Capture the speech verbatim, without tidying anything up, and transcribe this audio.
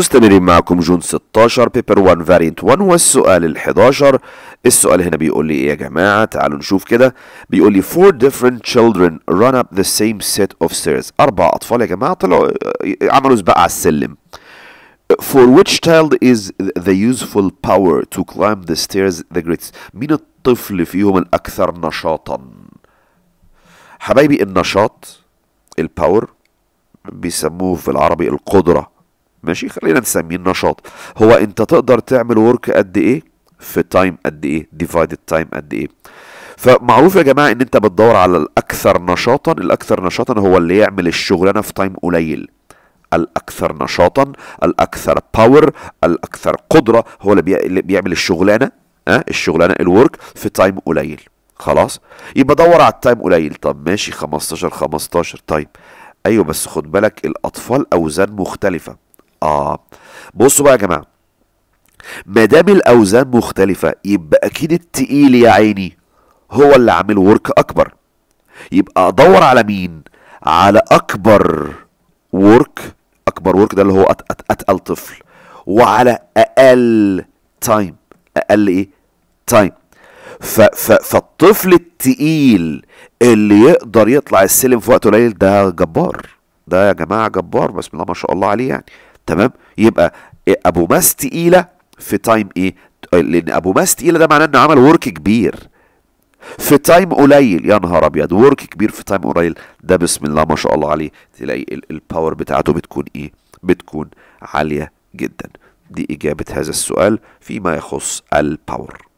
مستمرين معكم جون ستاشر بيبر واحد فارينت واحد والسؤال الحداشر. السؤال هنا بيقول لي ايه يا جماعة؟ تعالوا نشوف كده. بيقول لي four different children run up the same set of stairs. أربع أطفال يا جماعة طلعوا عملوا سباق على السلم. For which child is the useful power to climb the stairs the greatest؟ مين الطفل فيهم الأكثر نشاطا؟ حبايبي النشاط الباور بيسموه في العربي القدرة، ماشي؟ خلينا نسميه النشاط. هو انت تقدر تعمل ورك قد ايه في تايم قد ايه، ديفايدد تايم قد ايه. فمعروف يا جماعه ان انت بتدور على الاكثر نشاطا. الاكثر نشاطا هو اللي يعمل الشغلانه في تايم قليل. الاكثر نشاطا، الاكثر باور، الاكثر قدره هو اللي, بي... اللي بيعمل الشغلانه اه الشغلانه الورك في تايم قليل. خلاص، يبقى دور على التايم قليل. طب ماشي، خمستاشر خمستاشر. طيب ايوه، بس خد بالك الاطفال اوزان مختلفه. اه بصوا بقى يا جماعه، ما دام الاوزان مختلفه يبقى اكيد التقيل يا عيني هو اللي عامل ورك اكبر. يبقى ادور على مين؟ على اكبر ورك. اكبر ورك ده اللي هو أت أت اتقل طفل، وعلى اقل تايم. اقل ايه؟ تايم. ف ف فالطفل التقيل اللي يقدر يطلع السلم في وقت قليل ده جبار. ده يا جماعه جبار، بسم الله ما شاء الله عليه يعني. تمام، يبقى ابو ماس تقيله في تايم ايه؟ لان ابو ماس تقيله ده معناه انه عمل ورك كبير في تايم قليل. يا نهار ابيض، ورك كبير في تايم قليل، ده بسم الله ما شاء الله عليه. تلاقي الباور بتاعته بتكون ايه؟ بتكون عاليه جدا. دي اجابه هذا السؤال فيما يخص الباور.